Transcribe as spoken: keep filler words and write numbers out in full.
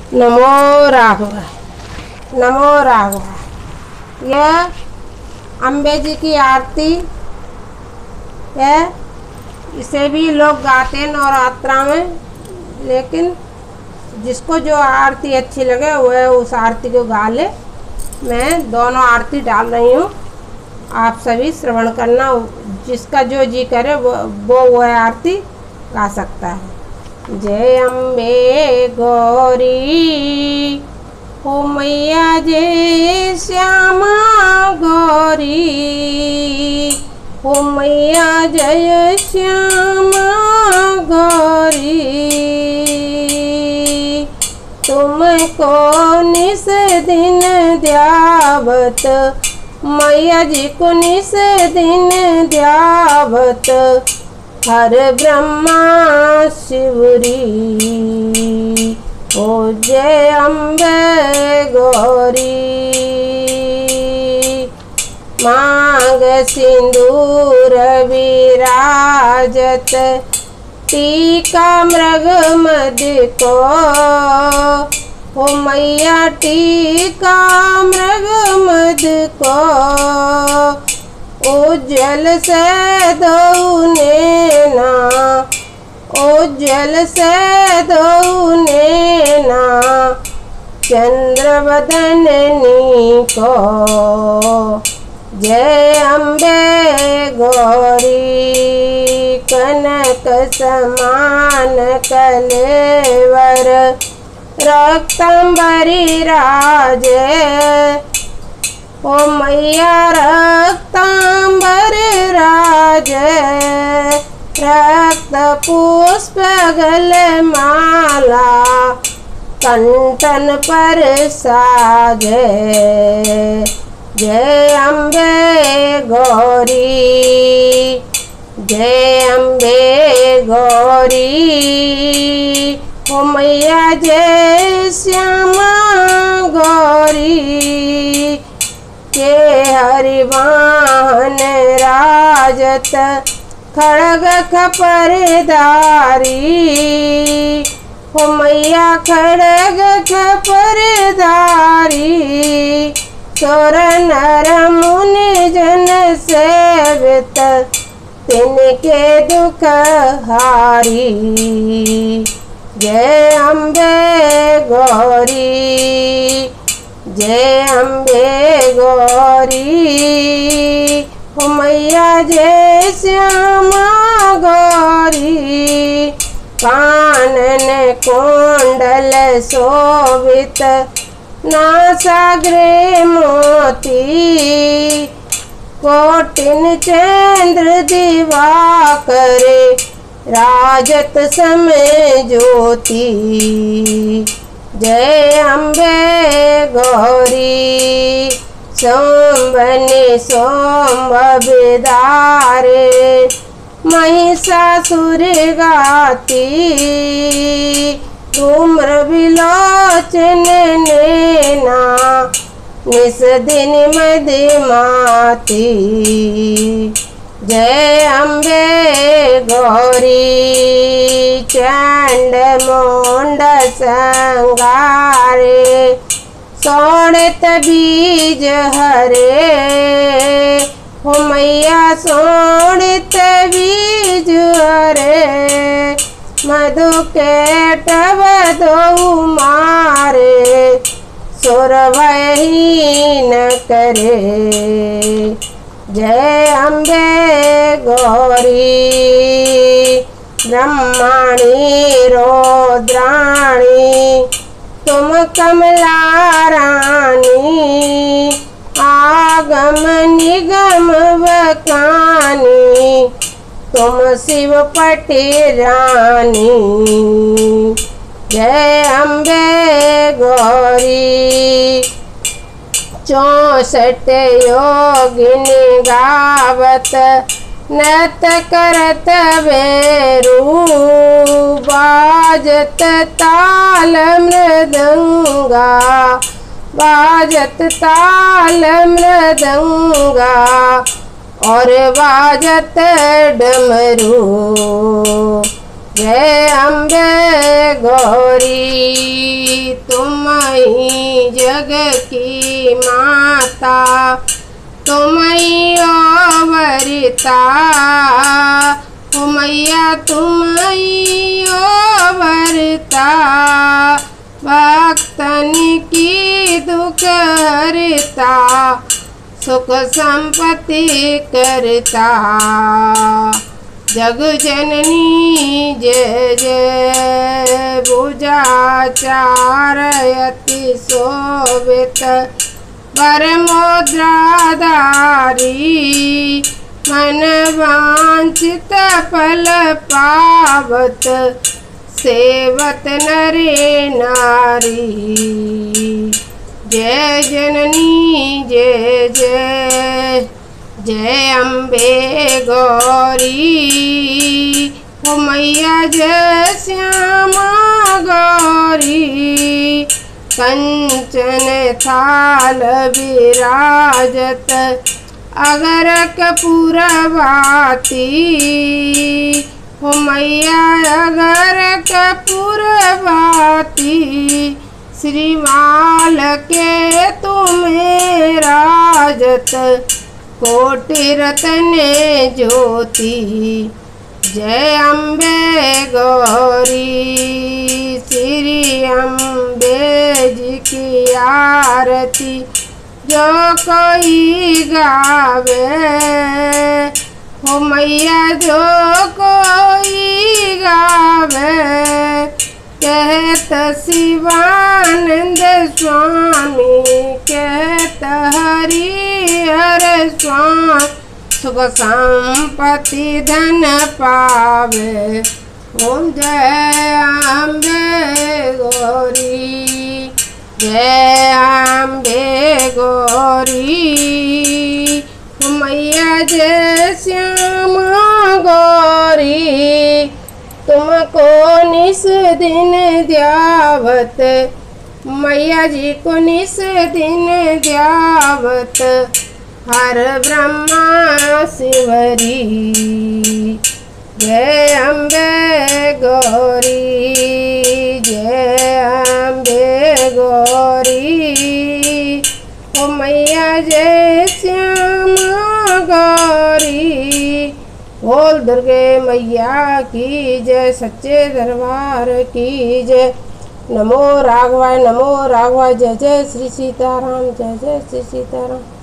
नमो राघव, नमो राघव। यह अम्बे जी की आरती है। इसे भी लोग गाते हैं नवरात्रा में, लेकिन जिसको जो आरती अच्छी लगे वह उस आरती को गा ले। मैं दोनों आरती डाल रही हूँ, आप सभी श्रवण करना। जिसका जो जी करे वो वो वह आरती गा सकता है। जय अम्बे गौरी हो मैया, जय श्यामा गौरी हो मैया, जय श्यामा गौरी। तुमको निस दिन ध्यावत, मैया जी को निस दिन ध्यावत, हर ब्रह्मा शिवरी हो। जय अम्बे गौरी। मांग सिंदूर विराजत, टीका मृग मद को हो मैया, टीका मृग मद को। उज्जवल से दो नैना, उज्जवल से दो नैना, चंद्र बदननी को। जय अम्बे गौरी। कनक समान कलेवर, रक्तंबरी राजे ओ मैया, रक्तांबर राजे। रक्त पुष्प गले माला, कंठन पर साजे। जय अम्बे गौरी, जय अम्बे गौरी ओ मैया, जय श्यामा गौरी। के हरिवाहन राजत, खड़ग खपरधारी हो मैया, खड़ग खपरधारी। सोर नर मुनि जन सेवित, तिनके दुख हारी। जय अम्बे गौरी, जय अम्बे गौरी हो मैया, जय श्यामा गौरी। कानन कुंडल शोभित, नासाग्रे मोती, कोटिन चंद्र दिवाकरे, राजत समय ज्योति। जय अम्बे गौरी। सोमबनी सोम बिदारे, महिषासुर गाती, धूम्र विलोचन नैना, निस दिन मदिमाती। जय अम्बे गौरी। चंड मुंड संगारे, सोड़त बीज हरे हो मैया, सोड़त बीज हरे। मधु के टब दो मारे, सुर वही न करे। जय अम्बे गौरी। ब्रह्मणी रुद्राणी, तुम कमला रानी, आगम निगम बकानी, तुम शिव पटी रानी। जय अम्बे गौरी। चौसठ योगिनी गावत, नत करत बेरू, बाजत ताल मृदंगा, बाजत ताल मृदंगा, और बाजत डमरू। जय अम्बे गौरी। तुम ही जग की माता, तुम ही अवरता हो मैया, तुम ही अवरता। भक्तन की दुख हरता, सुख संपत्ति करता। जग जननी जय जय, भुजाचार अति शोभित। परमोद्राधारी, मन वांछित फल पावत। सेवत नरे नारी, जय जननी जय जय। जय अम्बे गौरी हो मैया, जय श्यामा गौरी। कंचन थाल विराजत, अगर कपूर भाती हो मैया, अगर कपूर भाती। श्रीमाल के तुम्हें राजत, कोटि रतन ज्योति। जय अम्बे गौरी, श्री अम्बे जी की आरती जो कोई गावे हो मैया, जो कोई गावे। कहत शिवानंद स्वामी, कहत हरिहर स्वामी। सुख संपत्ति धन पावे, ओम जय अम्बे गौरी। जय अम्बे गौरी मैया, जय श्यामा गौरी। तुमको निस दिन ध्यावत, मैया जी को निस दिन ध्यावत। हर ब्रह्मा शिवरी, जय अम्बे गौरी। जय अम्बे गौरी ओ मैया, जय श्यामा गौरी। बोल दुर्गे मैया की जय, सच्चे दरबार की जय। नमो राघवाय, नमो राघवाय। जय जय श्री सीताराम, जय जय श्री सीताराम।